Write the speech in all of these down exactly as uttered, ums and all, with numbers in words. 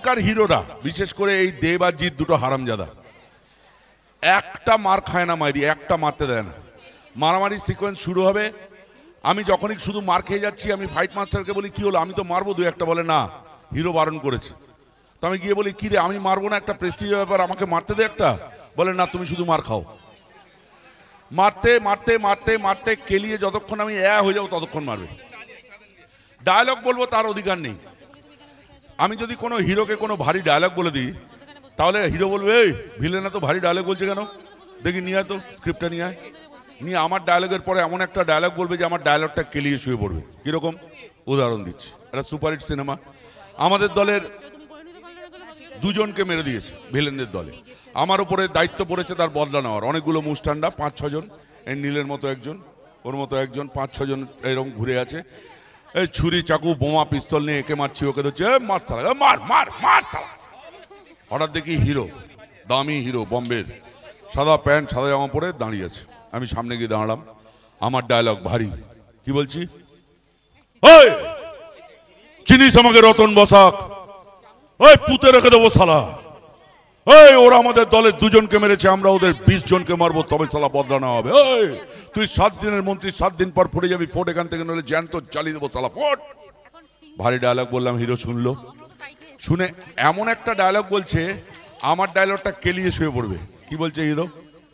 এখনকার হিরোরা বিশেষ করে এই দেব আর জিৎ দুটো হারামজাদা, একটা মার খায় না মারি, একটা মারতে দেয় না। মারামারি সিকোয়েন্স শুরু হবে, আমি যখনই শুধু মার খেয়ে যাচ্ছি আমি ফাইট মাস্টারকে বলি কি হলো, আমি তো মারবো, দু একটা বলে না হিরো বারণ করেছে। তো আমি গিয়ে বলি কি রে আমি মারবো না, একটা প্রেস্টিজ ব্যাপার, আমাকে মারতে দে একটা। বলে না তুমি শুধু মার খাও। মারতে মারতে মারতে মারতে কেলিয়ে যতক্ষণ আমি এ হয়ে যাবো ততক্ষণ মারবে। ডায়লগ বলবো তার অধিকার নেই। আমি যদি কোনো হিরোকে কোনো ভারী ডায়লগ বলে দিই তাহলে হিরো বলবে এই ভিলেনা তো ভারী ডায়লগ বলছে কেন, দেখি নিয়ে আয় তো স্ক্রিপ্টটা নিয়ে আয়। নিয়ে আমার ডায়লগের পরে এমন একটা ডায়লগ বলবে যে আমার ডায়লগটা কেলিয়ে শুয়ে পড়বে। কীরকম উদাহরণ দিচ্ছি, একটা সুপারহিট সিনেমা, আমাদের দলের দুজনকে মেরে দিয়েছে ভিলেনদের দলে, আমার উপরে দায়িত্ব পড়েছে তার বদলা নেওয়ার। অনেকগুলো মুস্টান্ডা, পাঁচ ছজন, এই নীলের মতো একজন, ওর মতো একজন, পাঁচ ছজন এরকম ঘুরে আছে, এই ছুরি চাকু বোমা পিস্তল নিয়ে একে মারছি ওকে ধরছে মার সালা, মার মার মার সালা। হঠাৎ দেখি হিরো, দামি হিরো বম্বের, সাদা প্যান্ট সাদা জামা পরে দাঁড়িয়ে আছে। আমি সামনে গিয়ে দাঁড়ালাম, আমার ডায়লগ ভারী, কি বলছি, ওই চিনিস আমাকে রতন বসাক, ওই পুঁতে রেখে দেবো সালা, এই ওরা আমাদের দলের দুজনকে মেরেছে, আমরা ওদের বিশ জনকে মারবো, তবে সালা বদলা নেওয়া হবে। ওই তুই সাত দিনের মন্ত্রী, সাত দিন পর ফুটে যাবি, ফোট এখান থেকে, নইলে জ্যান্ত জ্বালিয়ে দেবো সালা, ফোট। ভারী ডায়লগ বললাম, হিরো শুনলো, শুনে এমন একটা ডায়লগ বলছে আমার ডায়লগটা কেলিয়ে শুয়ে পড়বে। কি বলছে হিরো,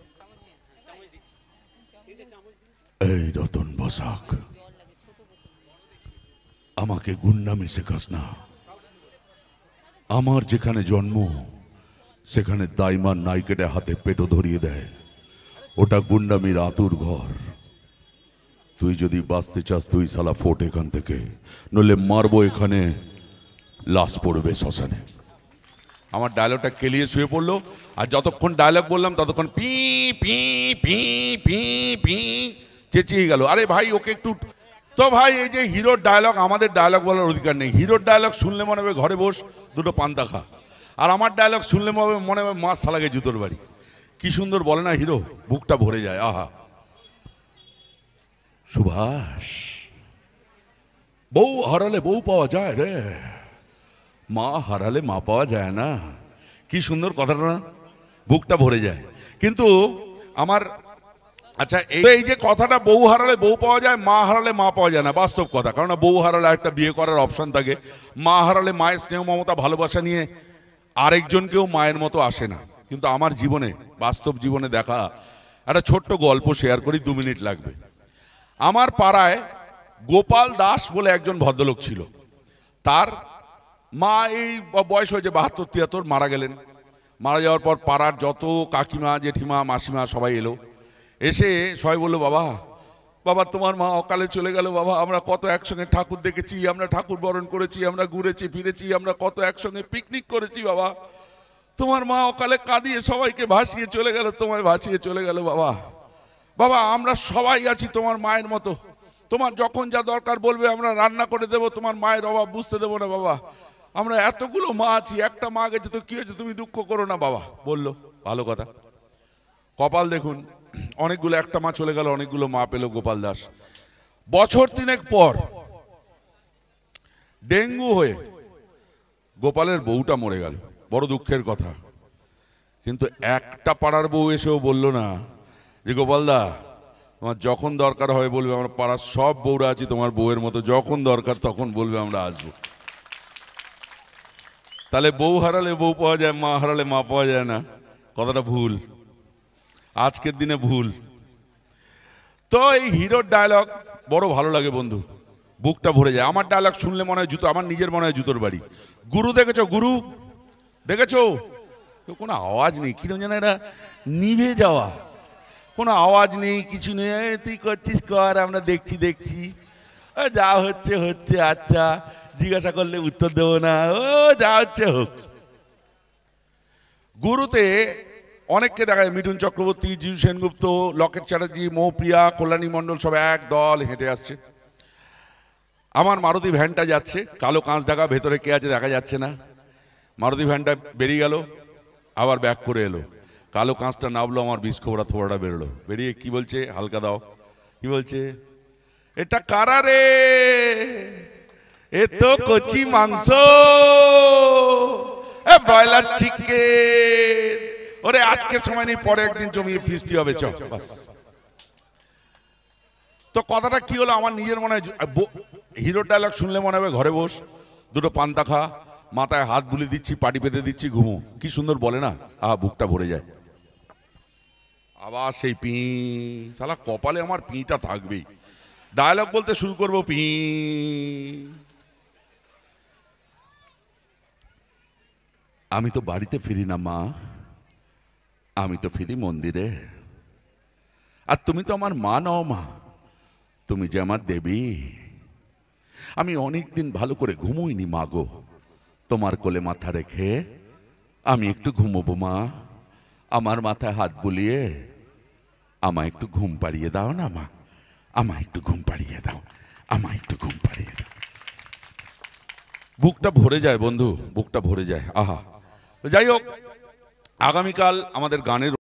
এই রতন বসাক আমাকে গুন্ডামি শেখাস না, আমার যেখানে জন্ম সেখানে দাইমার নাই কেটে হাতে পেটো ধরিয়ে দেয়, ওটা গুন্ডামির আতুর ঘর। তুই যদি বাঁচতে চাস তুই সালা ফোট এখান থেকে, নইলে মারবো এখানে, লাশ পড়বে শ্মশানে। আমার ডায়লগটা কেলিয়ে শুয়ে পড়লো, আর যতক্ষণ ডায়লগ বললাম ততক্ষণ পি পি পি পি পি চেঁচিয়ে গেল। আরে ভাই ওকে একটু তো, ভাই এই যে হিরোর ডায়লগ, আমাদের ডায়লগ বলার অধিকার নেই। হিরোর ডায়লগ শুনলে মনে হবে ঘরে বস দুটো পান্তা খা, আর আমার ডায়লগ শুনলে মনে হবে মাছ সালাগে জুতোর বাড়ি। কি সুন্দর বলে না হিরো, বুকটা ভরে যায়। আহা, সুভাষ বউ হারালে বউ পাওয়া যায় রে, মা হারালে মা পাওয়া যায় না। কি সুন্দর কথাটা না, বুকটা ভরে যায়। কিন্তু আমার আচ্ছা এই যে কথাটা বউ হারালে বউ পাওয়া যায়, মা হারালে মা পাওয়া যায় না, বাস্তব কথা। কারণ বউ হারালে একটা বিয়ে করার অপশন থাকে, মা হারালে মায়ের স্নেহ মমতা ভালোবাসা নিয়ে আরেকজনকেও মায়ের মতো আসে না। কিন্তু আমার জীবনে, বাস্তব জীবনে দেখা একটা ছোট্ট গল্প শেয়ার করি, দু মিনিট লাগবে। আমার পাড়ায় গোপাল দাস বলে একজন ভদ্রলোক ছিল, তার মা এই বয়স হয়েছে বাহাত্তর তিয়াত্তর, মারা গেলেন। মারা যাওয়ার পর পাড়ার যত কাকিমা জেঠিমা মাসিমা সবাই এলো, এসে সবাই বললো বাবা বাবা তোমার মা অকালে চলে গেল বাবা, আমরা কত একসঙ্গে ঠাকুর দেখেছি, আমরা ঠাকুর বরণ করেছি, আমরা ঘুরেছি ফিরেছি, আমরা কত একসঙ্গে পিকনিক করেছি বাবা, তোমার মা অকালে কাঁদিয়ে সবাইকে ভাসিয়ে চলে গেল, তোমায় ভাসিয়ে চলে গেল বাবা। বাবা আমরা সবাই আছি তোমার মায়ের মতো, তোমার যখন যা দরকার বলবে আমরা রান্না করে দেবো, তোমার মায়ের অভাব বুঝতে দেবো না বাবা, আমরা এতগুলো মা আছি, একটা মা গেছে তো কি হয়েছে, তুমি দুঃখ করো না বাবা। বললো ভালো কথা, কপাল দেখুন, অনেকগুলো, একটা মা চলে গেল, অনেকগুলো মা পেল গোপাল দাস। বছর তিনেক পর ডেঙ্গু হয়ে গোপালের বউটা মরে গেল, বড় দুঃখের কথা। কিন্তু একটা পাড়ার বউ এসেও বলল না যে গোপালদা তোমার যখন দরকার হয় বলবে, আমরা পাড়ার সব বউরা আছি তোমার বউয়ের মতো, যখন দরকার তখন বলবে আমরা আসবো। তাহলে বউ হারালে বউ পাওয়া যায়, মা হারালে মা পাওয়া যায় না, কথাটা ভুল, আজকের দিনে ভুল। তো এই হিরোর ডায়লগ বড় ভালো লাগে বন্ধু, বুকটা ভরে যায়। আমার ডায়লগ শুনলে মনে হয় জুতো, আমার নিজের মনে হয় জুতোর বাড়ি। গুরু দেখেছো, গুরু দেখেছো, কোনো আওয়াজ নেই, কি যেন এটা নিভে যাওয়া, কোনো আওয়াজ নেই, কিছু নেই, তুই করছিস কর, আমরা দেখছি দেখছি, যা হচ্ছে হচ্ছে, আচ্ছা জিজ্ঞাসা করলে উত্তর দেবো না, ও যা হচ্ছে হোক। গুরুতে অনেককে দেখা যায়, মিঠুন চক্রবর্তী, জিউ সেনগুপ্ত, লকেট চ্যাটার্জি, মৌপ্রিয়া, কল্যাণী মণ্ডল সব এক দল হেঁটে আসছে। আমার মারুতি ভ্যানটা যাচ্ছে, কালো কাঁচ ঢাকা, ভেতরে কে আছে দেখা যাচ্ছে না। মারুতি ভ্যানটা বেরিয়ে গেল, আবার ব্যাক করে এলো, কালো কাঁচটা নামলো, আমার বিষ খোবরা থোবরাটা বেরোলো, বেরিয়ে কি বলছে, হালকা দাও, কি বলছে, এটা কারা রে, এ তো কচি মাংস, ব্রয়লার চিকেন, ওরে আজকে সময় নেই, পরে একদিন জমিয়ে ফিস্টি হবে, চ বাস। তো কথাটা কি হলো, আমার নিজের মনে হয় হিরো ডায়লগ শুনলে মনে হবে ঘরে বস, দুটো পান্তা খা, মাথায় হাত বুলি দিচ্ছি, পাটি পেতে দিচ্ছি, ঘুমো। কি সুন্দর বলে না, আহা বুকটা ভরে যায়। আবার সেই পি, শালা কপালে আমার পিটা থাকবেই। ডায়লগ বলতে শুরু করবো, পি। আমি তো বাড়িতে ফিরি না মা, আমি তো ফিরি মন্দিরে। আর তুমি তো আমার মা নও মা, তুমি যে আমার দেবী। আমি অনেকদিন ভালো করে ঘুমোইনি মা গো, তোমার কোলে মাথা রেখে আমি একটু ঘুমোবো মা। আমার মাথায় হাত বুলিয়ে আমায় একটু ঘুম পাড়িয়ে দাও না মা, আমায় একটু ঘুম পাড়িয়ে দাও, আমায় একটু ঘুম পাড়িয়ে দাও। বুকটা ভরে যায় বন্ধু, বুকটা ভরে যায়। আহা, যাই হোক, আগামীকাল আমাদের গানের